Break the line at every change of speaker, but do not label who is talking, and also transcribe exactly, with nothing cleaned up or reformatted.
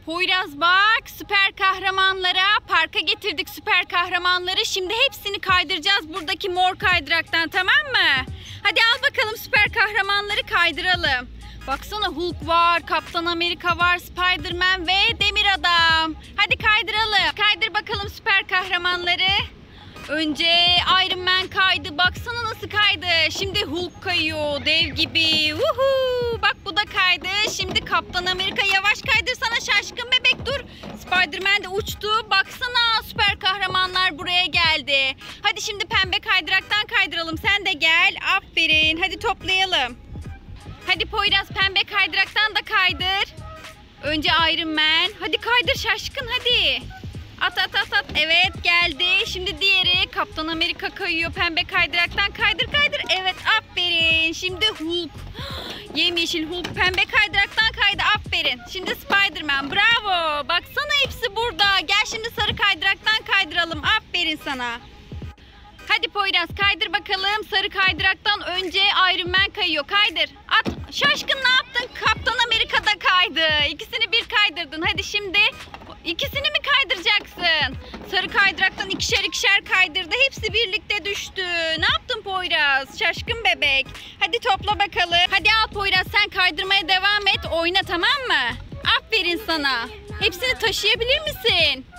Poyraz bak, süper kahramanlara parka getirdik süper kahramanları. Şimdi hepsini kaydıracağız buradaki mor kaydıraktan, tamam mı? Hadi al bakalım, süper kahramanları kaydıralım. Baksana, Hulk var, Kaptan Amerika var, Spider-Man ve Demir Adam. Hadi kaydıralım. Kaydır bakalım süper kahramanları. Önce Iron Man kaydı. Baksana nasıl kaydı. Şimdi Hulk kayıyor dev gibi. Uhu. Bak bu da kaydı. Şimdi Kaptan Amerika, yavaş kaydırsana şaşkın bebek, dur. Spider-Man de uçtu. Baksana, süper kahramanlar buraya geldi. Hadi şimdi pembe kaydıraktan kaydıralım. Sen de gel. Aferin. Hadi toplayalım. Hadi Poyraz, pembe kaydıraktan da kaydır. Önce Iron Man. Hadi kaydır şaşkın, hadi. At at at at. Evet, geldi. Şimdi diğeri Kaptan Amerika kayıyor. Pembe kaydıraktan kaydır kaydır. Evet, aferin. Şimdi Hulk. Yemyeşil Hulk pembe kaydıraktan kaydı. Aferin. Şimdi Spider-Man. Bravo. Baksana, hepsi burada. Gel şimdi sarı kaydıraktan kaydıralım. Aferin sana. Hadi Poyraz, kaydır bakalım. Sarı kaydıraktan önce Iron Man kayıyor. Kaydır. At. Şaşkın, ne yaptın? Kaptan Amerika da kaydı. İkisini bir kaydırdın. Hadi şimdi ikisini mi kaydıracaksın? Sarı kaydıraktan ikişer ikişer kaydırdı. Hepsi birlikte düştü. Ne yaptın Poyraz? Şaşkın bebek. Hadi topla bakalım. Hadi al Poyraz, sen kaydırmaya devam et. Oyna, tamam mı? Aferin sana. Hepsini taşıyabilir misin?